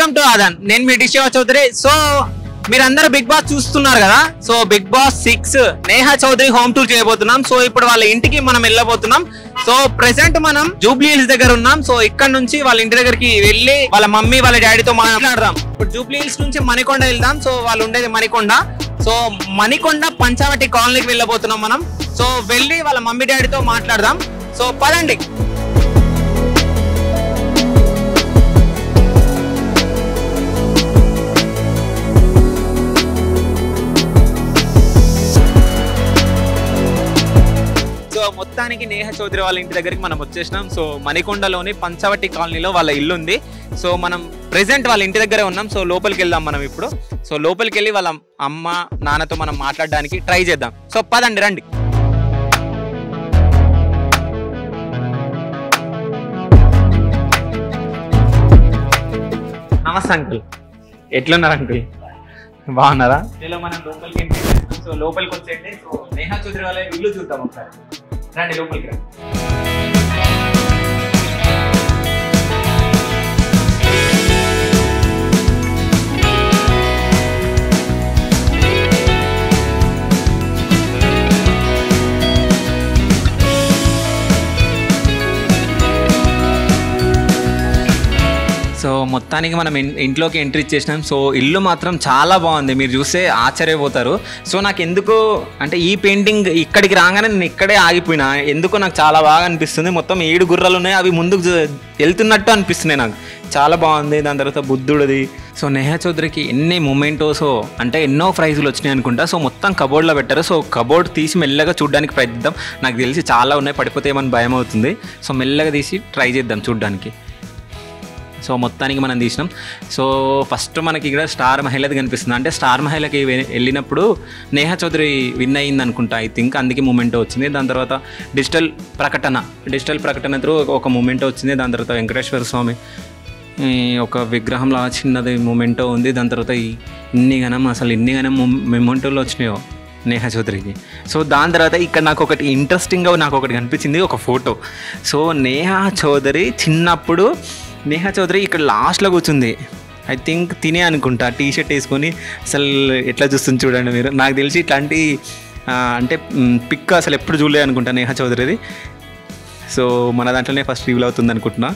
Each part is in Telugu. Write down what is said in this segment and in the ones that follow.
వెల్కమ్ టు ఆదాన్. నేను మీ శివ చౌదరి. సో మీరందరూ బిగ్ బాస్ చూస్తున్నారు కదా. So big boss 6 Neha Chaudhary home tour చేయబోతున్నాం. సో ఇప్పుడు వాళ్ళ ఇంటికి మనం వెళ్ళబోతున్నాం. సో ప్రెసెంట్ మనం జూబ్లీ హిల్స్ దగ్గర ఉన్నాం. సో ఇక్కడ నుంచి వాళ్ళ ఇంటి దగ్గరికి వెళ్ళి వాళ్ళ మమ్మీ వాళ్ళ డాడీతో మాట్లాడదాం. ఇప్పుడు జూబ్లీ హిల్స్ నుంచి మణికొండ వెళ్దాం. సో వాళ్ళు ఉండేది మణికొండ. సో మణికొండ పంచావటి కాలనీకి వెళ్ళబోతున్నాం మనం. సో వెళ్ళి వాళ్ళ మమ్మీ డాడీతో మాట్లాడదాం. సో పదండి. మొత్తానికి నేహ చౌదరి వాళ్ళ ఇంటి దగ్గరికి మనం వచ్చేసినాం. సో మణికొండలోని పంచవటి కాలనీలో వాళ్ళ ఇల్లు ఉంది. సో మనం ప్రెసెంట్ వాళ్ళ ఇంటి దగ్గరే ఉన్నాం. సో లోపలికి వెళ్దాం మనం ఇప్పుడు. సో లోపలికి వెళ్ళి వాళ్ళ అమ్మ నాన్నతో మనం మాట్లాడడానికి ట్రై చేద్దాం. సో పదండి రండి. నమస్తే అంకుల్, ఎట్లున్నారు అంకుల్? బాగున్నారా? మనం లోపలికి ఎంట్రీ చేస్తాం. సో లోపలికి వచ్చేయండి. సో నేహా చౌదరి వాళ్ళ ఇల్లు చూద్దాం ఒకసారి. రండి లోపలికి రండి. సో మొత్తానికి మనం ఇంట్లోకి ఎంట్రీ ఇచ్చేసినాం. సో ఇల్లు మాత్రం చాలా బాగుంది, మీరు చూస్తే ఆశ్చర్యపోతారు. సో నాకు ఎందుకో అంటే ఈ పెయింటింగ్ ఇక్కడికి రాగానే నేను ఇక్కడే ఆగిపోయినా. ఎందుకో నాకు చాలా బాగా అనిపిస్తుంది. మొత్తం 7 గుర్రాలు ఉన్నాయి, అవి ముందుకు వెళ్తున్నట్టు అనిపిస్తున్నాయి నాకు. చాలా బాగుంది. దాని తర్వాత బుద్ధుడిది. సో నేహా చౌదరికి ఎన్ని మొమెంటోస్ అంటే ఎన్నో ప్రైజులు వచ్చినాయి అనుకుంటా. సో మొత్తం కబోర్డ్లో పెట్టారు. సో కబోర్డ్ తీసి మెల్లగా చూడడానికి ప్రయత్నిద్దాం. నాకు తెలిసి చాలా ఉన్నాయి, పడిపోతే ఏమని భయం అవుతుంది. సో మెల్లగా తీసి ట్రై చేద్దాం చూడడానికి. సో మొత్తానికి మనం తీసినాం. సో ఫస్ట్ మనకి ఇక్కడ స్టార్ మహిళది కనిపిస్తుంది. అంటే స్టార్ మహిళకి వెళ్ళినప్పుడు నేహా చౌదరి విన్ అయ్యింది అనుకుంటా, ఐ థింక్. అందుకే మూమెంటో వచ్చింది. దాని తర్వాత డిజిటల్ ప్రకటన త్రూ ఒక మూమెంటో వచ్చింది. దాని తర్వాత వెంకటేశ్వర స్వామి ఒక విగ్రహంలో చిన్నది మూమెంటో ఉంది. దాని తర్వాత ఇన్ని గనం మూమెంటోలు వచ్చినాయో నేహా చౌదరికి. సో దాని తర్వాత ఇక్కడ నాకు ఒకటి ఇంట్రెస్టింగ్గా నాకు ఒకటి కనిపించింది, ఒక ఫోటో. సో నేహా చౌదరి చిన్నప్పుడు నేహా చౌదరి ఇక్కడ లాస్ట్లో కూర్చుంది, ఐ థింక్ తినే అనుకుంటా, టీ షర్ట్ వేసుకొని. అసలు ఎట్లా చూస్తుంది చూడండి మీరు. నాకు తెలిసి ఇట్లాంటి అంటే పిక్ అసలు ఎప్పుడు చూడలేదు అనుకుంటా నేహా చౌదరిది. సో మన దాంట్లోనే ఫస్ట్ రివీల్ అవుతుంది అనుకుంటున్నా.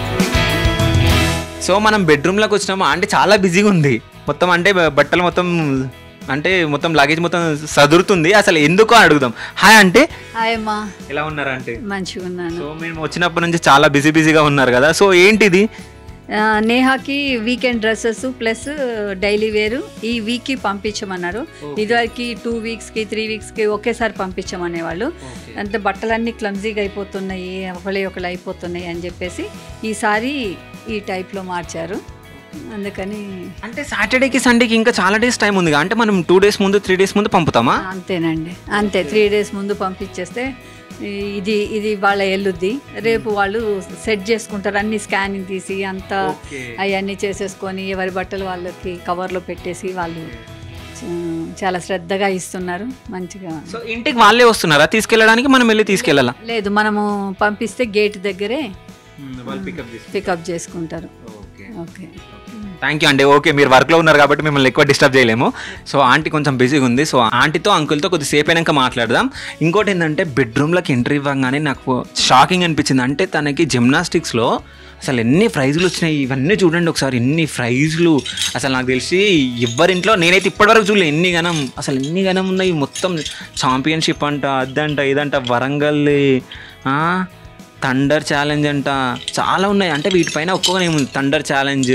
సో మనం బెడ్రూమ్లోకి వచ్చినాము. అంటే చాలా బిజీగా ఉంది మొత్తం. అంటే బట్టలు మొత్తం లగేజ్ మొత్తం సదురుతుంది. అసలు ఎందుకో అడుగుదాం. హాయ్ అంటే హాయ్ అమ్మా, ఎలా ఉన్నారా? అంటే మంచిగా ఉన్నాను. సో మేము వచ్చినప్పటి నుంచి చాలా బిజీగా ఉన్నారు కదా. సో ఏంటిది? నేహాకి వీకెండ్ డ్రెస్సెస్ ప్లస్ డైలీ వేరు ఈ వీక్కి పంపించమన్నారు. ఇదివరకు 2 వీక్స్కి 3 వీక్స్కి ఒకేసారి పంపించమనేవాళ్ళు. అంటే బట్టలన్నీ క్లమ్జీగా అయిపోతున్నాయి, ఒకళ్ళు అయిపోతున్నాయి అని చెప్పేసి ఈసారి ఈ టైప్లో మార్చారు. అందుకని అంటే సాటర్డేకి సండేకి ఇంకా చాలా డేస్ టైం ఉంది. అంటే మనం 2 డేస్ ముందు 3 డేస్ ముందు పంపుతామా? అంతేనండి, అంతే. 3 డేస్ ముందు పంపించేస్తే ఇది వాళ్ళ ఎల్లుద్ది. రేపు వాళ్ళు సెట్ చేసుకుంటారు, అన్ని స్కానింగ్ తీసి అంతా అవన్నీ చేసేసుకొని ఎవరి బట్టలు వాళ్ళకి కవర్లో పెట్టేసి వాళ్ళు చాలా శ్రద్ధగా ఇస్తున్నారు మంచిగా. సో ఇంటికి వాళ్ళే వస్తున్నారా తీసుకెళ్ళడానికి? మనం వెళ్ళి తీసుకెళ్ళాలా? లేదు, మనము పంపిస్తే గేట్ దగ్గరే పికప్ చేసుకుంటారు. ఓకే, థ్యాంక్ యూ అండి. ఓకే, మీరు వర్క్లో ఉన్నారు కాబట్టి మిమ్మల్ని ఎక్కువ డిస్టర్బ్ చేయలేము. సో ఆంటీ కొంచెం బిజీగా ఉంది. సో ఆంటీతో అంకుల్తో కొద్దిసేపు అయినాక మాట్లాడదాం. ఇంకోటి ఏంటంటే బెడ్రూమ్లోకి ఎంట్రీ ఇవ్వగానే నాకు షాకింగ్ అనిపించింది. అంటే తనకి జిమ్నాస్టిక్స్లో అసలు ఎన్ని ప్రైజులు వచ్చినాయి. ఇవన్నీ చూడండి ఒకసారి, ఎన్ని ప్రైజులు. అసలు నాకు తెలిసి ఎవరింట్లో నేనైతే ఇప్పటివరకు చూడలేదు ఎన్ని గనం ఉన్నాయి. మొత్తం ఛాంపియన్షిప్ అంట, అదంట ఇదంట, వరంగల్ థండర్ ఛాలెంజ్ అంట, చాలా ఉన్నాయి. అంటే వీటిపైన ఒక్కొక్క ఏముంది, థండర్ ఛాలెంజ్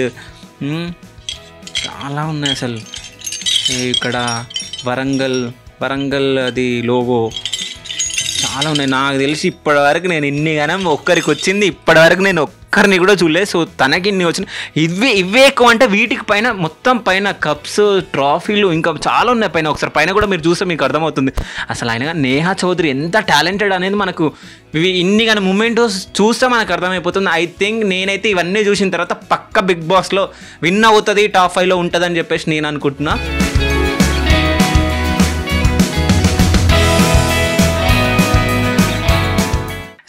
చాలా ఉన్నాయి. అసలు ఇక్కడ వరంగల్ అది లోగో చాలా ఉన్నాయి. నాకు తెలిసి ఇప్పటివరకు నేను ఇన్ని గనం ఒక్కరికి వచ్చింది, ఇప్పటివరకు నేను ఒక్కరిని కూడా చూడలేదు. సో తనకి ఇన్ని వచ్చినాయి. ఇవే ఎక్కువ. అంటే వీటికి పైన మొత్తం పైన కప్స్, ట్రాఫీలు ఇంకా చాలా ఉన్నాయి పైన. ఒకసారి పైన కూడా మీరు చూస్తే మీకు అర్థమవుతుంది. అసలు ఆయన నేహా చౌదరి ఎంత టాలెంటెడ్ అనేది మనకు ఇన్ని కానీ మూమెంట్స్ చూస్తే మనకు అర్థమైపోతుంది. ఐ థింక్ నేనైతే ఇవన్నీ చూసిన తర్వాత పక్క బిగ్ బాస్లో విన్ అవుతుంది, టాప్ 5లో ఉంటుందని చెప్పేసి నేను అనుకుంటున్నా.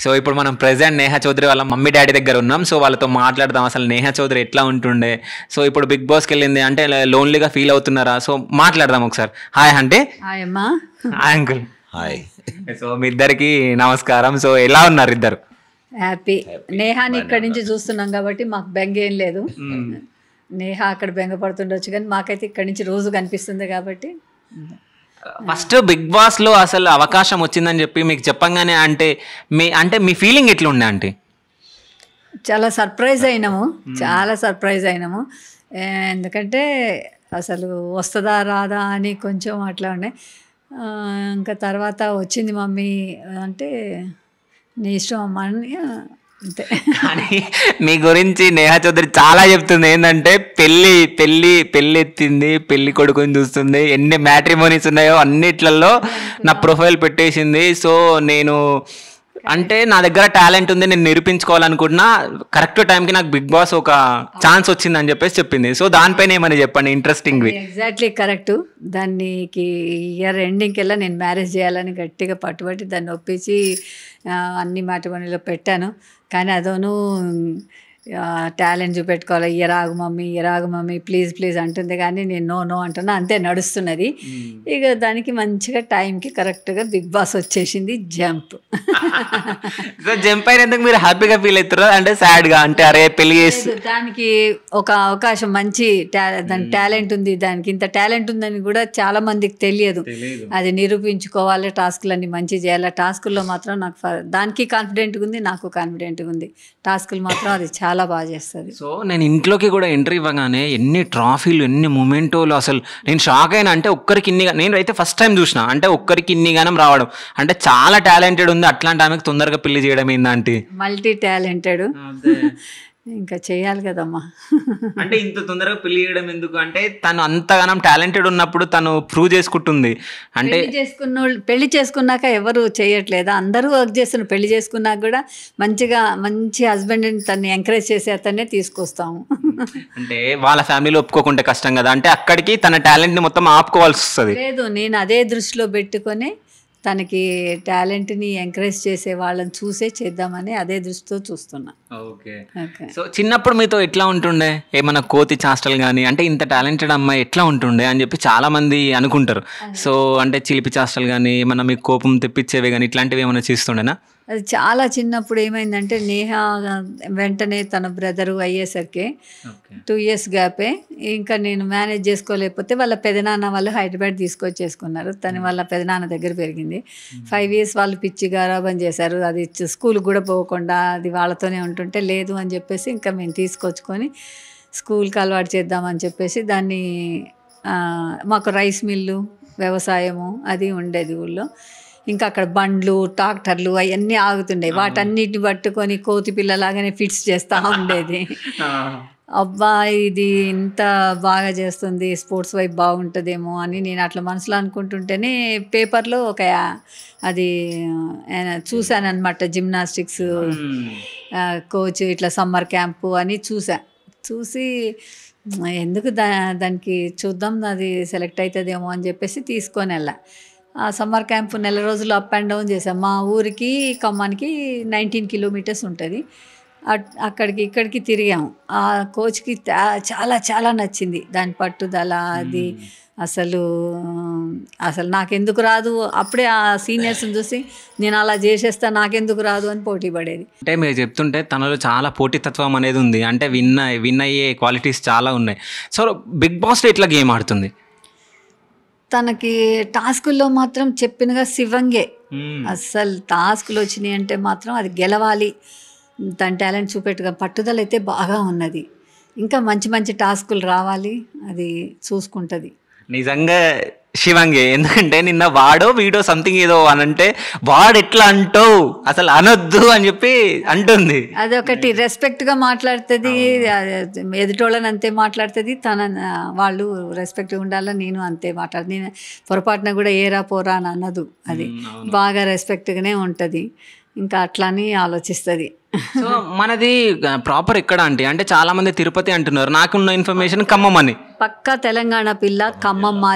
సో ఇప్పుడు మనం ప్రెసెంట్ నేహా చౌదరి వాళ్ళ మమ్మీ డాడీ దగ్గర ఉన్నాం. సో వాళ్ళతో మాట్లాడదాం అసలు నేహా చౌదరి ఎట్లా ఉంటుండే, సో ఇప్పుడు బిగ్ బాస్కి వెళ్ళింది అంటే లోన్లీగా ఫీల్ అవుతున్నారా, సో మాట్లాడదాం ఒకసారి. హాయ్ అంటే హాయ్ అమ్మా. Hi uncle. హాయ్. సో మీ ఇద్దరికి నమస్కారం. సో ఎలా ఉన్నారు ఇద్దరు? హ్యాపీ. నేహాని ఇక్కడి నుంచి చూస్తున్నాం కాబట్టి మాకు బెంగ ఏం లేదు. నేహా అక్కడ బెంగ పడుతుండొచ్చు కానీ మాకైతే ఇక్కడి నుంచి రోజు కనిపిస్తుంది కాబట్టి. ఫస్ట్ బిగ్ బాస్లో అసలు అవకాశం వచ్చిందని చెప్పి మీకు చెప్పంగానే అంటే మీ ఫీలింగ్ ఎట్లుండే అంటే? చాలా సర్ప్రైజ్ అయినాము, చాలా సర్ప్రైజ్ అయినాము. ఎందుకంటే అసలు వస్తుందా రాదా అని కొంచెం అట్లా ఉండే. ఇంకా తర్వాత వచ్చింది మమ్మీ అంటే నీ ఇష్టం అమ్మా అని అంతే. కానీ మీ గురించి నేహా చౌదరి చాలా చెప్తుంది ఏంటంటే పెళ్ళి ఎత్తింది, పెళ్లి కొడుకుని చూస్తుంది, ఎన్ని మ్యాట్రిమోనీస్ ఉన్నాయో అన్నిట్లలో నా ప్రొఫైల్ పెట్టేసింది. సో నేను అంటే నా దగ్గర టాలెంట్ ఉంది, నేను నిరూపించుకోవాలనుకుంటున్నా, కరెక్ట్ టైంకి నాకు బిగ్ బాస్ ఒక ఛాన్స్ వచ్చిందని చెప్పేసి చెప్పింది. సో దానిపైన ఏమని చెప్పండి ఇంట్రెస్టింగ్వి. Exactly correct. దానికి ఇయర్ ఎండింగ్కి వెళ్ళా నేను మ్యారేజ్ చేయాలని గట్టిగా పట్టుబట్టి దాన్ని ఒప్పించి అన్ని మ్యాట్రిమోనీలో పెట్టాను. కానీ అదోను టాలెంట్ చూపెట్టుకోవాలి, ఇయరాగు మమ్మీ ప్లీజ్ అంటుంది. కానీ నేను నో అంటున్నా, అంతే నడుస్తున్నది. ఇక దానికి మంచిగా టైంకి కరెక్ట్గా బిగ్ బాస్ వచ్చేసింది. జంప్. సో జంప్ అయినందుకు మీరు హ్యాపీగా ఫీల్ అవుతారు అంటే సాడ్గా అంటే అరే పెళ్లి చేసి? దానికి ఒక అవకాశం, మంచి దాని టాలెంట్ ఉంది, దానికి ఇంత టాలెంట్ ఉందని కూడా చాలా మందికి తెలియదు. అది నిరూపించుకోవాలి, టాస్కులన్నీ మంచి చేయాలి. టాస్కుల్లో మాత్రం నాకు దానికి కాన్ఫిడెంట్గా ఉంది, నాకు కాన్ఫిడెంట్గా ఉంది. టాస్కులు మాత్రం అది చాలా బాగా చేస్తుంది. సో నేను ఇంట్లోకి కూడా ఎంట్రీ ఇవ్వగానే ఎన్ని ట్రాఫీలు, ఎన్ని మొమెంటోలు, అసలు నేను షాక్ అయినా. అంటే ఒక్కరికి నేను అయితే ఫస్ట్ టైం చూసిన, అంటే ఒక్కరికి ఇన్ని గానం రావడం అంటే చాలా టాలెంటెడ్ ఉంది. అట్లాంటి ఆమెకు తొందరగా పెళ్లి చేయడం ఏందంటే మల్టీ టాలెంటెడ్. ఇంకా చేయాలి కదమ్మా. అంటే ఇంత తొందరగా పెళ్లి చేయడం ఎందుకు అంటే తను అంతగానం టాలెంటెడ్ ఉన్నప్పుడు తను ప్రూవ్ చేసుకుంటుంది. అంటే పెళ్లి చేసుకున్నాక ఎవరు చేయట్లేదా? అందరూ వర్క్ చేస్తున్నారు. పెళ్లి చేసుకున్నాక కూడా మంచి హస్బెండ్ని తను ఎంకరేజ్ చేసే అతన్నే తీసుకొస్తాము. అంటే వాళ్ళ ఫ్యామిలీలో ఒప్పుకోకుంటే కష్టం కదా, అంటే అక్కడికి తన టాలెంట్ని మొత్తం ఆపుకోవాల్సి వస్తుంది. లేదు, నేను అదే దృష్టిలో పెట్టుకొని తనకి టాలెంట్ని ఎంకరేజ్ చేసే వాళ్ళని చూసే చేద్దామని అదే దృష్టితో చూస్తున్నా. ఓకే. సో చిన్నప్పుడు మీతో ఎట్లా ఉంటుండే? ఏమన్నా కోతి చేష్టలు కానీ అంటే ఇంత టాలెంటెడ్ అమ్మాయి ఎట్లా ఉంటుండే అని చెప్పి చాలా మంది అనుకుంటారు. సో అంటే చిలిపి చేష్టలు కానీ ఏమన్నా మీకు కోపం తెప్పించేవి కానీ ఇట్లాంటివి ఏమైనా చేస్తుండేనా? అది చాలా చిన్నప్పుడు ఏమైందంటే నేహా వెంటనే తన బ్రదరు అయ్యేసరికి 2 years గ్యాపే. ఇంకా నేను మేనేజ్ చేసుకోలేకపోతే వాళ్ళ పెదనాన్న వాళ్ళు హైదరాబాద్ తీసుకొచ్చేసుకున్నారు. తను వాళ్ళ పెదనాన్న దగ్గర పెరిగింది. 5 years వాళ్ళు పిచ్చి గారాబం చేశారు. అది స్కూల్కి కూడా పోకుండా అది వాళ్ళతోనే ఉంటుంటే లేదు అని చెప్పేసి ఇంకా మేము తీసుకొచ్చుకొని స్కూల్కి అలవాటు చేద్దామని చెప్పేసి దాన్ని మాకు రైస్ మిల్లు, వ్యవసాయము అది ఉండేది ఊళ్ళో. ఇంకా అక్కడ బండ్లు, ట్రాక్టర్లు అవన్నీ ఆగుతుండే. వాటన్నిటిని పట్టుకొని కోతి పిల్లలాగానే ఫిట్స్ చేస్తూ ఉండేది. అబ్బా ఇది ఇంత బాగా చేస్తుంది, స్పోర్ట్స్ వైపు బాగుంటుందేమో అని నేను అట్లా మనసులో అనుకుంటుంటేనే పేపర్లో ఒక అది చూశానమాట, జిమ్నాస్టిక్స్ కోచ్ ఇట్లా సమ్మర్ క్యాంపు అని చూసి ఎందుకు దానికి చూద్దాం, అది సెలెక్ట్ అవుతుందేమో అని చెప్పేసి తీసుకొని వెళ్ళా. ఆ సమ్మర్ క్యాంప్ 1 నెల రోజులు అప్ అండ్ డౌన్ చేసాం. మా ఊరికి ఖమ్మానికి 19 kilometers ఉంటుంది. అక్కడికి ఇక్కడికి తిరిగాము. ఆ కోచ్కి చాలా చాలా నచ్చింది దాని పట్టుదల. అది అసలు నాకెందుకు రాదు, అప్పుడే ఆ సీనియర్స్ని చూసి నేను అలా చేసేస్తా నాకెందుకు రాదు అని పోటీ పడేది. అంటే మీరు చెప్తుంటే తనలో చాలా పోటీతత్వం అనేది ఉంది, అంటే విన్ అయ్యే క్వాలిటీస్ చాలా ఉన్నాయి. సో బిగ్ బాస్లో ఇట్లా గేమ్ ఆడుతుంది. తనకి టాస్కుల్లో మాత్రం చెప్పినగా శివంగే. అస్సలు టాస్కులు వచ్చినాయి అంటే మాత్రం అది గెలవాలి, తన టాలెంట్ చూపెట్టుగా పట్టుదల అయితే బాగా ఉన్నది. ఇంకా మంచి మంచి టాస్కులు రావాలి, అది చూసుకుంటుంది. నిజంగా శివంగే, ఎందుకంటే నిన్న వాడో వీడో సంథింగ్ ఏదో అని అంటే వాడు ఎట్లా అంటావు అసలు అనొద్దు అని చెప్పి అంటుంది. అదొకటి రెస్పెక్ట్గా మాట్లాడుతుంది, ఎదుటోళ్ళని అంతే మాట్లాడుతుంది. వాళ్ళు రెస్పెక్ట్గా ఉండాలని నేను అంతే మాట్లాడుతుంది. నేను పొరపాటున కూడా ఏరా పోరా అని అన్నదు. అది బాగా రెస్పెక్ట్గానే ఉంటుంది. ఇంకా అట్లాని ఆలోచిస్తుంది. సో మనది ప్రాపర్ ఎక్కడ అంటే చాలా మంది తిరుపతి అంటున్నారు, నాకున్న ఇన్ఫర్మేషన్ ఖమ్మం అని. పక్కా తెలంగాణ పిల్ల, ఖమ్మం మాది.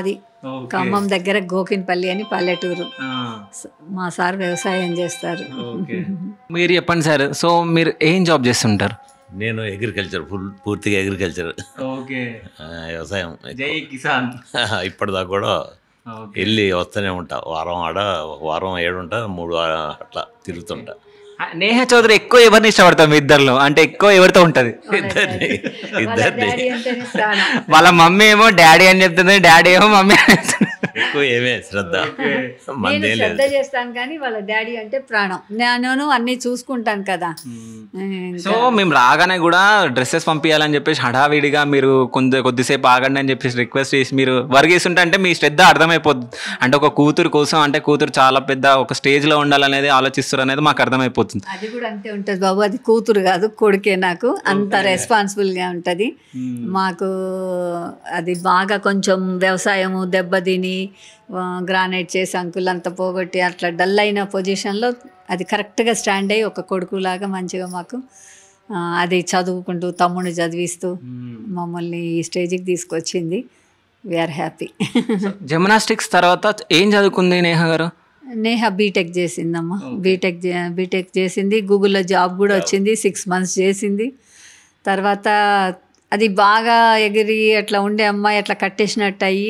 ఖమ్మం దగ్గర గోకిన్పల్లి అని పల్లెటూరు. మా సార్ వ్యవసాయం చేస్తారు. మీరు చెప్పండి సార్, సో మీరు ఏం జాబ్ చేస్తుంటారు? నేను అగ్రికల్చర్, పూర్తిగా అగ్రికల్చర్, వ్యవసాయం. జై కిసాన్. ఇప్పటిదాకా కూడా వెళ్ళి వస్తూనే ఉంటా. వారం ఆడ, వారం 7 ఉంటా, 3 అట్లా తిరుగుతుంటా. నేహ చౌదరి ఎక్కువ ఎవరిని ఇష్టపడతాం మీ ఇద్దరిలో? అంటే ఎక్కువ ఎవరితో ఉంటది? ఇద్దరిని. వాళ్ళ మమ్మీ ఏమో డాడీ అని చెప్తుంది, డాడీ ఏమో మమ్మీ అని చెప్తుంది. ఎక్కువ ఏమే శ్రద్ధ నేను శ్రద్ధ చేస్తాను కానీ వాళ్ళ డాడీ అంటే ప్రాణం. నేను అన్ని చూసుకుంటాను కదా. సో మేము రాగానే కూడా డ్రెస్సెస్ పంపించాలని చెప్పేసి హడావిడిగా మీరు కొద్దిసేపు ఆగండి అని చెప్పేసి రిక్వెస్ట్ చేసి మీరు వర్గేస్తుంటే అంటే మీ శ్రద్ధ అర్థమైపోతుంది. అంటే ఒక కూతురు కోసం, అంటే కూతురు చాలా పెద్ద ఒక స్టేజ్లో ఉండాలనేది ఆలోచిస్తారు అనేది మాకు అర్థమైపోతుంది. అది కూడా అంతే ఉంటుంది బాబు. అది కూతురు కాదు, కొడుకే. నాకు అంత రెస్పాన్సిబుల్గా ఉంటుంది. మాకు అది బాగా కొంచెం వ్యవసాయము దెబ్బతిని గ్రానైట్ చేసి అంకులంతా పోగొట్టి అట్లా డల్ అయిన పొజిషన్లో అది కరెక్ట్గా స్టాండ్ అయ్యి ఒక కొడుకులాగా మంచిగా మాకు అది చదువుకుంటూ తమ్ముడిని చదివిస్తూ మమ్మల్ని ఈ స్టేజ్కి తీసుకొచ్చింది. We are happy. జిమ్నాస్టిక్స్ తర్వాత ఏం చదువుకుంది నేహ గారు? నేహ బీటెక్ చేసిందమ్మా. బీటెక్ చేసింది. గూగుల్లో జాబ్ కూడా వచ్చింది. 6 months చేసింది. తర్వాత అది బాగా ఎగిరి అట్లా ఉండే అమ్మాయి అట్లా కట్టేసినట్టు అయ్యి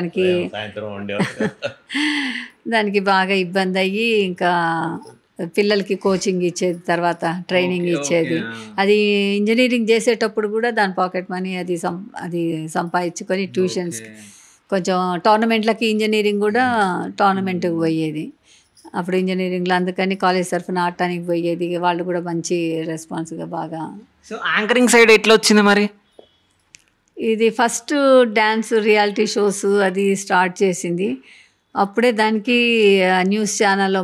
దానికి బాగా ఇబ్బంది అయ్యి ఇంకా పిల్లలకి కోచింగ్ ఇచ్చేది, తర్వాత ట్రైనింగ్ ఇచ్చేది. అది ఇంజనీరింగ్ చేసేటప్పుడు కూడా దాని పాకెట్ మనీ అది సంపాదించుకొని ట్యూషన్స్, కొంచెం టోర్నమెంట్లకి ఇంజనీరింగ్ కూడా టోర్నమెంట్కి పోయేది. అప్పుడు ఇంజనీరింగ్లో అందుకని కాలేజ్ తరఫున ఆడటానికి పోయేది. వాళ్ళు కూడా మంచి రెస్పాన్స్గా బాగా. సో యాంకరింగ్ సైడ్ ఎట్లా వచ్చింది మరి? ఇది ఫస్ట్ డ్యాన్స్ రియాలిటీ షోస్ అది స్టార్ట్ చేసింది. అప్పుడే దానికి న్యూస్ ఛానల్లో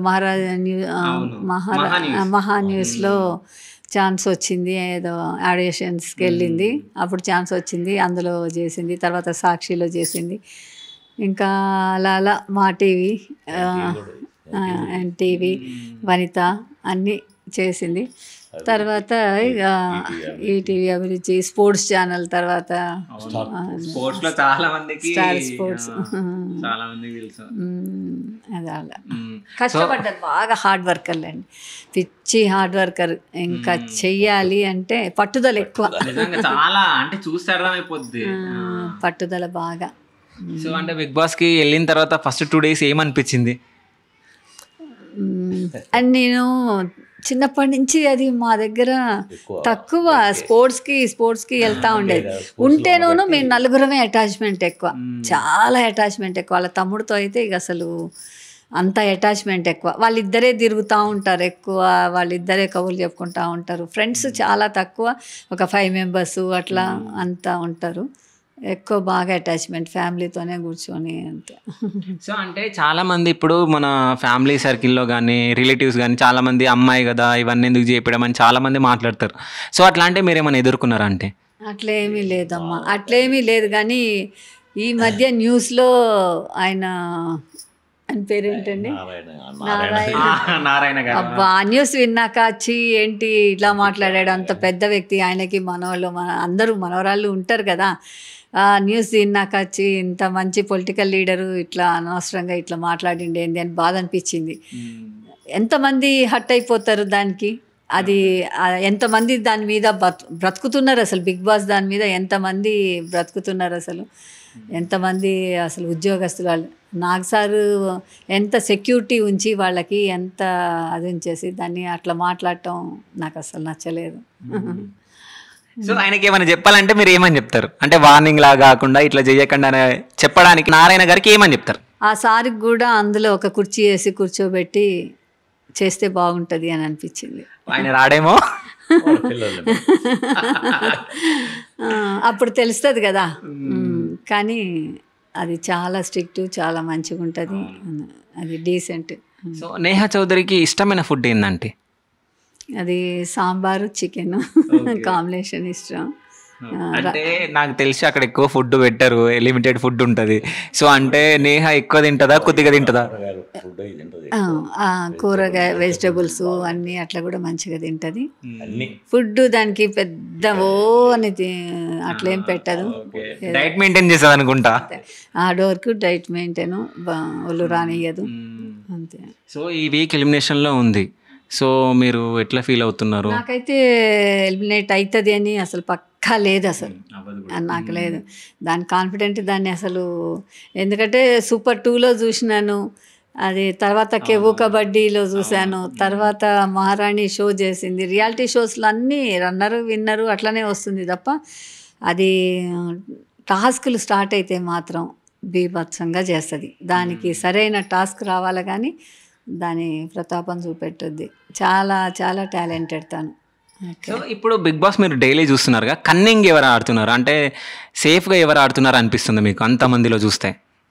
మహా న్యూస్లో ఛాన్స్ వచ్చింది. ఏదో ఆడిషన్స్కి వెళ్ళింది, అప్పుడు ఛాన్స్ వచ్చింది, అందులో చేసింది. తర్వాత సాక్షిలో చేసింది. ఇంకా అలా అలా మా టీవీ, ఎన్టీవీ, వనిత అన్నీ చేసింది. తర్వాత ఇక ఈటీవీ అభిరుచి, స్పోర్ట్స్ ఛానల్, తర్వాత స్పోర్ట్స్ లో చాలా మందికి స్టార్ స్పోర్ట్స్, చాలా మందికి తెలుసు. అది అలా కష్టపడ్డారు. బాగా హార్డ్ వర్కర్లు అండి, పిచ్చి హార్డ్ వర్కర్. ఇంకా చెయ్యాలి అంటే పట్టుదల ఎక్కువ. చాలా అంటే చూస్తే అర్థమైపోద్ది పట్టుదల బాగా. సో అంటే బిగ్ బాస్ కి వెళ్ళిన తర్వాత ఫస్ట్ 2 days ఏమనిపించింది? అండ్ నేను చిన్నప్పటి నుంచి అది మా దగ్గర తక్కువ స్పోర్ట్స్కి వెళ్తూ ఉండేది. ఉంటేనూ మేము నలుగురమే అటాచ్మెంట్ ఎక్కువ, చాలా అటాచ్మెంట్ ఎక్కువ. వాళ్ళ తమ్ముడితో అయితే ఇక అసలు అంత అటాచ్మెంట్ ఎక్కువ. వాళ్ళిద్దరే తిరుగుతూ ఉంటారు ఎక్కువ, వాళ్ళిద్దరే కబుర్లు చెప్పుకుంటూ ఉంటారు. ఫ్రెండ్స్ చాలా తక్కువ, ఒక 5 members అట్లా అంతా ఉంటారు. ఎక్కువ బాగా అటాచ్మెంట్ ఫ్యామిలీతోనే కూర్చొని అంతే. సో అంటే చాలామంది ఇప్పుడు మన ఫ్యామిలీ సర్కిల్లో కానీ రిలేటివ్స్ కానీ చాలామంది అమ్మాయి కదా ఇవన్నీ ఎందుకు చేయడం అని చాలామంది మాట్లాడతారు. సో అట్లాంటి మీరు ఏమైనా ఎదుర్కొన్నారా? అంటే అట్లేమీ లేదమ్మా, అట్లేమీ లేదు. కానీ ఈ మధ్య న్యూస్లో ఆయన పేరు ఏంటండి, నారాయణ గారు. అబ్బా, న్యూస్ విన్నాక వచ్చి ఏంటి ఇట్లా మాట్లాడాడు, అంత పెద్ద వ్యక్తి, ఆయనకి మనవాళ్ళు అందరూ మనవరాళ్ళు ఉంటారు కదా. న్యూస్ విన్నాక వచ్చి ఇంత మంచి పొలిటికల్ లీడరు ఇట్లా అనవసరంగా ఇట్లా మాట్లాడిండి ఏంది అని బాధ అనిపించింది. ఎంతమంది హట్ అయిపోతారు దానికి. అది ఎంతమంది దాని మీద బ్రతుకుతున్నారు అసలు, బిగ్ బాస్ దాని మీద ఎంతమంది బ్రతుకుతున్నారు అసలు, ఎంతమంది అసలు ఉద్యోగస్తులు. వాళ్ళు నాగ్ సారు ఎంత సెక్యూరిటీ ఉంచి వాళ్ళకి ఎంత అది ఉంచేసి దాన్ని అట్లా మాట్లాడటం నాకు అసలు నచ్చలేదు. సో ఆయనకి ఏమైనా చెప్పాలంటే మీరు ఏమని చెప్తారు? అంటే వార్నింగ్ లాగా కాకుండా ఇట్లా చేయకుండా చెప్పడానికి నారాయణ గారికి ఏమని చెప్తారు? ఆ సారికి కూడా అందులో ఒక కుర్చీ వేసి కూర్చోబెట్టి చేస్తే బాగుంటుంది అని అనిపించింది. ఆయన రాడేమో, అప్పుడు తెలుస్తుంది కదా. కానీ అది చాలా స్ట్రిక్ట్, చాలా మంచిగా ఉంటుంది, అది డీసెంట్. సో నేహా చౌదరికి ఇష్టమైన ఫుడ్ ఏంటంటే? అది సాంబారు చికెన్ కాంబినేషన్ ఇష్టం. అంటే నాకు తెలిసి అక్కడ ఎక్కువ ఫుడ్ పెట్టరు, లిమిటెడ్ ఫుడ్ ఉంటుంది. సో అంటే నేహ ఎక్కువ తింటుందా, కొద్దిగా తింటుందా? కూరగాయ వెజిటబుల్స్ అన్నీ అట్లా కూడా మంచిగా తింటుంది. ఫుడ్ దానికి పెద్ద అని అట్లేం పెట్టదు. డైట్ మెయింటైన్ చేస్తుంది అనుకుంటా. ఆడోర్కు డైట్ మెయింటైన్ ఒళ్ళు రానియదు అంతే. సో ఈ వీక్ ఎలిమినేషన్లో ఉంది. సో మీరు ఎట్లా ఫీల్ అవుతున్నారు? నాకైతే ఎలిమినేట్ అవుతుంది అని అసలు పక్కా లేదు, అసలు నాకు లేదు దాని కాన్ఫిడెంట్ దాన్ని అసలు. ఎందుకంటే సూపర్ 2లో చూసినాను, అది తర్వాత కెవ్వు కబడ్డీలో చూశాను, తర్వాత మహారాణి షో చేసింది. రియాలిటీ షోస్లో అన్నీ రన్నరు విన్నరు అట్లనే వస్తుంది తప్ప అది టాస్కులు స్టార్ట్ అయితే మాత్రం బీభత్సంగా చేస్తుంది. దానికి సరైన టాస్క్ రావాలి కానీ దాని ప్రతాపం చూపెట్టుద్ది. చాలా చాలా టాలెంటెడ్ తను. సో ఇప్పుడు బిగ్ బాస్ మీరు డైలీ చూస్తున్నారుగా, కన్నింగ్ ఎవరు ఆడుతున్నారు అంటే సేఫ్గా ఎవరు ఆడుతున్నారు అనిపిస్తుంది మీకు అంతమందిలో చూస్తే?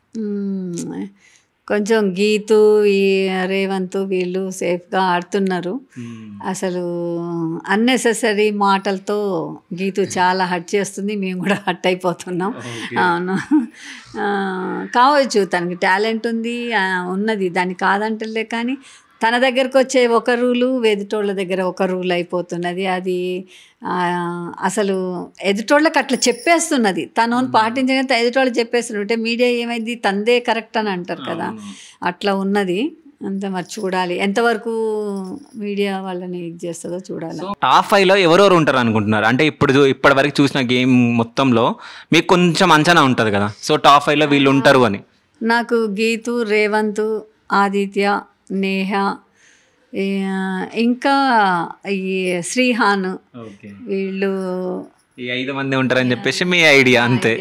కొంచెం గీతు ఈ రేవంత్ వీళ్ళు సేఫ్గా ఆడుతున్నారు. అసలు అన్నెసెసరీ మాటలతో గీతు చాలా హర్ట్ చేస్తుంది, మేము కూడా హర్ట్ అయిపోతున్నాం. అవును, కావచ్చు తనకి టాలెంట్ ఉంది ఉన్నది, దాన్ని కాదంటలే. కానీ తన దగ్గరకు వచ్చే ఒక రూలు ఎదుటోళ్ళ దగ్గర ఒక రూల్ అయిపోతున్నది. అది అసలు ఎదుటోళ్ళకి అట్లా చెప్పేస్తున్నది, తను పాటించగా ఎదుటోళ్ళు చెప్పేస్తున్నారు. అంటే మీడియా ఏమైంది తందే కరెక్ట్ అని అంటారు కదా, అట్లా ఉన్నది. అంత మరి చూడాలి ఎంతవరకు మీడియా వాళ్ళని ఇది చేస్తుందో చూడాలి. టాప్ 5లో ఎవరెవరు ఉంటారు అనుకుంటున్నారు? అంటే ఇప్పటి వరకు చూసిన గేమ్ మొత్తంలో మీకు కొంచెం అంచనా ఉంటుంది కదా, సో టాప్ 5లో వీళ్ళు ఉంటారు అని. నాకు గీతు, రేవంత్, ఆదిత్య, నేహ, ఇంకా ఈ శ్రీహాన్, వీళ్ళు ఈ 5 మంది ఉంటారని చెప్పేసి మీ ఐడియా అంతే.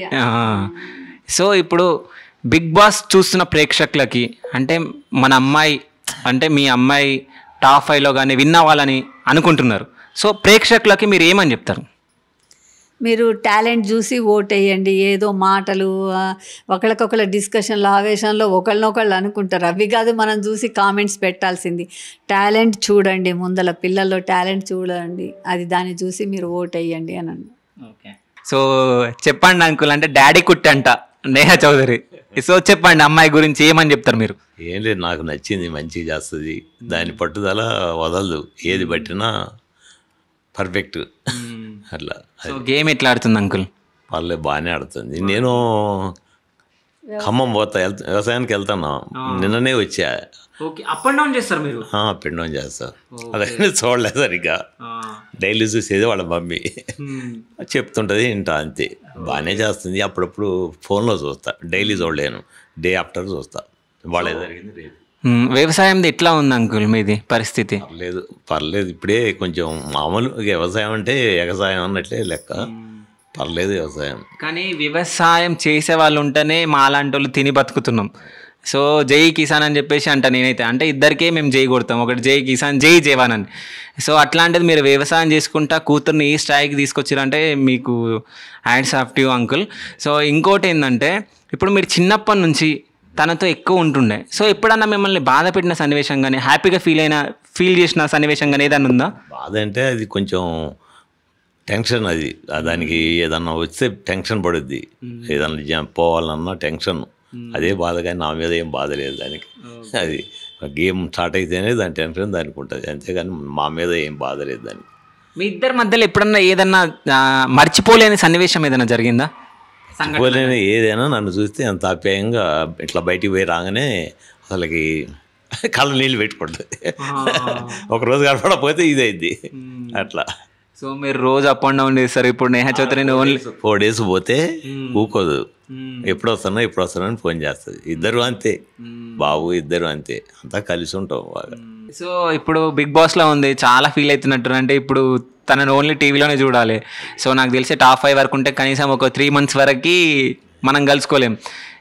సో ఇప్పుడు బిగ్ బాస్ చూస్తున్న ప్రేక్షకులకి అంటే మన అమ్మాయి అంటే మీ అమ్మాయి టాప్ 5లో కానీ విన్ అవ్వాలని అనుకుంటున్నారు. సో ప్రేక్షకులకి మీరు ఏమని చెప్తారు? మీరు టాలెంట్ చూసి ఓట్ వేయండి. ఏదో మాటలు ఒకళ్ళకొకళ్ళ డిస్కషన్లు ఆవేశంలో ఒకళ్ళనొకళ్ళు అనుకుంటారు, అవి కాదు మనం చూసి కామెంట్స్ పెట్టాల్సింది. టాలెంట్ చూడండి, ముందల పిల్లల్లో టాలెంట్ చూడండి, అది దాన్ని చూసి మీరు ఓట్ వేయండి అని. ఓకే, సో చెప్పండి అంకుల్, అంటే డాడీ కుట్టి అంట నేహా చౌదరి. సో చెప్పండి అమ్మాయి గురించి ఏమని చెప్తారు మీరు? ఏం లేదు, నాకు నచ్చింది, మంచిగా చేస్తుంది, దాని పట్టుదల వదలదు, ఏది పట్టినా పర్ఫెక్ట్ అట్లా. సో గేమ్ ఎట్లా ఆడుతుంది అంకుల్? పర్లేదు, బాగానే ఆడుతుంది. నేను ఖమ్మం పోతా, వ్యవసాయానికి వెళ్తాను, నిన్ననే వచ్చా. ఓకే, అప్ అండ్ డౌన్ చేస్తారు మీరు? అప్ అండ్ డౌన్ చేస్తా, అదైనా చూడలేదు సరిగ్గా. డైలీ చూసేది వాళ్ళ మమ్మీ చెప్తుంటుంది, ఇంటా అంతే. బాగానే చేస్తుంది. అప్పుడప్పుడు ఫోన్లో చూస్తా, డైలీ చూడలేను, డే ఆఫ్టర్ చూస్తా. వాళ్ళ జరిగింది రేపు. వ్యవసాయంది ఎట్లా ఉంది అంకుల్ మీది పరిస్థితి? పర్లేదు, ఇప్పుడే కొంచెం మామూలు. వ్యవసాయం అంటే ఎగసాయం అన్నట్లే లెక్క, పర్లేదు వ్యవసాయం. కానీ వ్యవసాయం చేసే వాళ్ళు ఉంటేనే మాలాంటి వాళ్ళు తిని బతుకుతున్నాం. సో జై కిసాన్ అని చెప్పేసి అంట నేనైతే, అంటే ఇద్దరికే మేము జై కొడతాం, ఒకటి జై కిసాన్, జై జవాన్ అని. సో అట్లాంటిది మీరు వ్యవసాయం చేసుకుంటా కూతుర్ని ఈ స్థాయికి తీసుకొచ్చారంటే మీకు hands off to you uncle. So ఇంకోటి ఏంటంటే ఇప్పుడు మీరు చిన్నప్పటి నుంచి తనతో ఎక్కువ ఉంటుండే, సో ఎప్పుడన్నా మిమ్మల్ని బాధ పెట్టిన సన్నివేశం కానీ హ్యాపీగా ఫీల్ చేసిన సన్నివేశం కానీ ఏదన్నా ఉందా? బాధ అంటే అది కొంచెం టెన్షన్, అది దానికి ఏదన్నా వస్తే టెన్షన్ పడుద్ది, ఏదన్నా పోవాలన్నా టెన్షన్, అదే బాధ. కానీ నా మీద ఏం బాధ లేదు దానికి. అది గేమ్ స్టార్ట్ అయితేనే దాని టెన్షన్ దానికి ఉంటుంది, అంతేగాని మా మీద ఏం బాధ లేదు దానికి. మీ ఇద్దరి మధ్యలో ఎప్పుడన్నా ఏదన్నా మర్చిపోలేని సన్నివేశం ఏదైనా జరిగిందా? మర్చిపోలేని ఏదైనా నన్ను చూస్తే అంత ఆప్యాయంగా ఇట్లా బయటికి పోయి రాగానే అసలుకి కళ్ళ నీళ్ళు పెట్టుకుంటుంది. ఒకరోజు కనపడకపోతే ఇదైద్ది అట్లా. సో మీరు రోజు అప్ అండ్ డౌన్ చేస్తారు. ఇప్పుడు నేహా చౌదరిని ఓన్లీ 4 days పోతే ఊకోదు, ఎప్పుడు వస్తానని ఫోన్ చేస్తుంది. ఇద్దరు అంతే, బాబు ఇద్దరు అంతే, అంతా కలిసి ఉంటాం బాగా. సో ఇప్పుడు బిగ్ బాస్లో ఉంది, చాలా ఫీల్ అవుతున్నట్టు. అంటే ఇప్పుడు తనను ఓన్లీ టీవీలోనే చూడాలి. సో నాకు తెలిసి టాప్ 5 వరకు ఉంటే కనీసం ఒక 3 months వరకు మనం కలుసుకోలేం.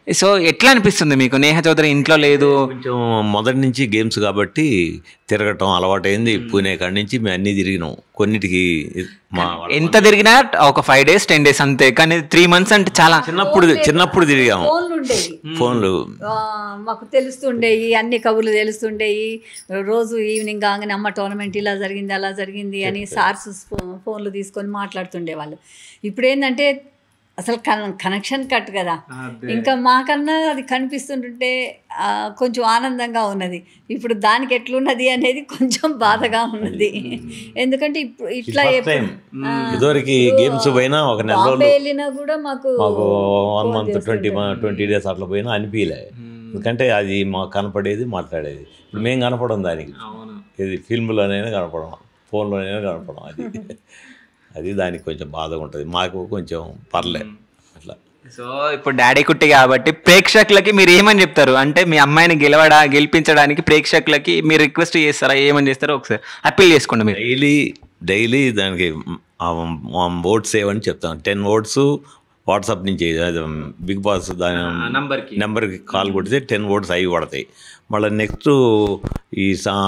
సో ఎట్లా అనిపిస్తుంది మీకు నేహ చౌదరి ఇంట్లో లేదు? కొంచెం మొదటి నుంచి గేమ్స్ కాబట్టి తిరగటం అలవాటైంది. పూణే కాడి నుంచి మేము అన్నీ తిరిగినాం. కొన్నిటికి ఎంత తిరిగినా ఒక 5 days 10 days అంతే, కానీ 3 months అంటే చాలా. చిన్నప్పుడు తిరిగాము. ఫోన్లు మాకు తెలుస్తుండేవి, అన్ని కబుర్లు తెలుస్తుండేవి. రోజు ఈవినింగ్ కాగానే అమ్మ టోర్నమెంట్ ఇలా జరిగింది అలా జరిగింది అని సార్స్ ఫోన్లు తీసుకొని మాట్లాడుతుండేవాళ్ళు. ఇప్పుడు ఏంటంటే అసలు కనెక్షన్ కట్ కదా, ఇంకా మాకన్నా అది కనిపిస్తుంటుంటే కొంచెం ఆనందంగా ఉన్నది. ఇప్పుడు దానికి ఎట్లున్నది అనేది కొంచెం బాధగా ఉన్నది. ఎందుకంటే ఇప్పుడు ఇట్లా ఇదివరకు గేమ్స్ పోయినా ఒక నెల రోజులు వెళ్ళినా కూడా మాకు 1 month 20 days అట్లా పోయినా అనిపించలే. ఎందుకంటే అది మాకు కనపడేది, మాట్లాడేది. ఇప్పుడు మేము కనపడం దానికి, ఇది ఫిల్మ్లోనైనా కనపడం, ఫోన్లోనైనా కనపడం. అది దానికి కొంచెం బాధగా ఉంటుంది. మాకు కొంచెం పర్లే అట్లా. సో ఇప్పుడు డాడీ కుట్టి కాబట్టి ప్రేక్షకులకి మీరు ఏమని చెప్తారు? అంటే మీ అమ్మాయిని గెలిపించడానికి ప్రేక్షకులకి మీరు రిక్వెస్ట్ చేస్తారా? ఏమని చేస్తారో ఒకసారి అప్పీల్ చేసుకోండి. మీరు డైలీ దానికి ఓట్స్ ఏమని చెప్తాను. 10 votes వాట్సాప్ నుంచి బిగ్ బాస్ దాని నెంబర్కి కాల్ కొడితే 10 votes అవి పడతాయి. మళ్ళీ నెక్స్ట్ ఈ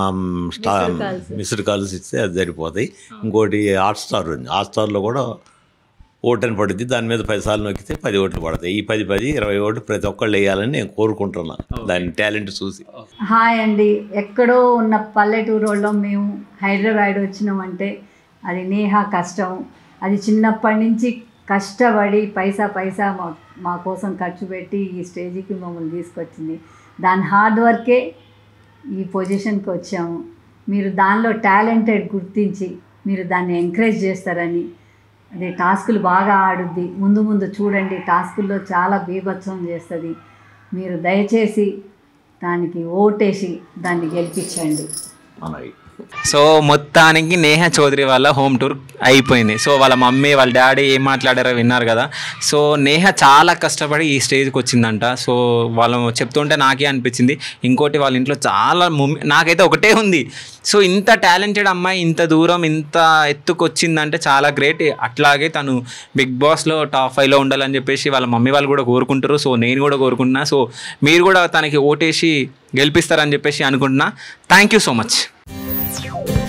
మిస్డ్ కాల్స్ ఇస్తే అది సరిపోతాయి. ఇంకోటి హాట్స్టార్ ఉంది, హాట్స్టార్లో కూడా ఓటు అని పడుద్ది. దాని మీద 10 సార్లు నొక్కితే 10 votes పడతాయి. ఈ 10, 20 votes ప్రతి ఒక్కళ్ళు వేయాలని నేను కోరుకుంటున్నాను, దాని టాలెంట్ చూసి. హాయ్ అండి, ఎక్కడో ఉన్న పల్లెటూరులో మేము హైదరాబాద్ వచ్చినామంటే అది నేహ కష్టం. అది చిన్నప్పటి నుంచి కష్టపడి పైసా మా కోసం ఖర్చు పెట్టి ఈ స్టేజ్కి మమ్మల్ని తీసుకొచ్చింది. దాని హార్డ్ వర్కే ఈ పొజిషన్కి వచ్చాము. మీరు దానిలో టాలెంటెడ్ గుర్తించి మీరు దాన్ని ఎంకరేజ్ చేస్తారని, అదే టాస్కులు బాగా ఆడుద్ది, ముందు చూడండి, టాస్కుల్లో చాలా బీభత్సం చేస్తుంది. మీరు దయచేసి దానికి ఓటేసి దాన్ని గెలిపించండి. సో మొత్తానికి నేహ చౌదరి వాళ్ళ హోమ్ టూర్ అయిపోయింది. సో వాళ్ళ మమ్మీ వాళ్ళ డాడీ ఏం మాట్లాడారో విన్నారు కదా. సో నేహ చాలా కష్టపడి ఈ స్టేజ్కి వచ్చిందంట. సో వాళ్ళు చెప్తుంటే నాకే అనిపించింది. ఇంకోటి వాళ్ళ ఇంట్లో చాలా నాకైతే ఒకటే ఉంది, సో ఇంత టాలెంటెడ్ అమ్మాయి ఇంత దూరం ఇంత ఎత్తుకు వచ్చిందంటే చాలా గ్రేట్. అట్లాగే తను బిగ్ బాస్లో టాప్ 5లో ఉండాలని చెప్పేసి వాళ్ళ మమ్మీ వాళ్ళు కూడా కోరుకుంటారు. సో నేను కూడా కోరుకుంటున్నా. సో మీరు కూడా తనకి ఓటేసి గెలిపిస్తారని చెప్పేసి అనుకుంటున్నా. Thank you so much.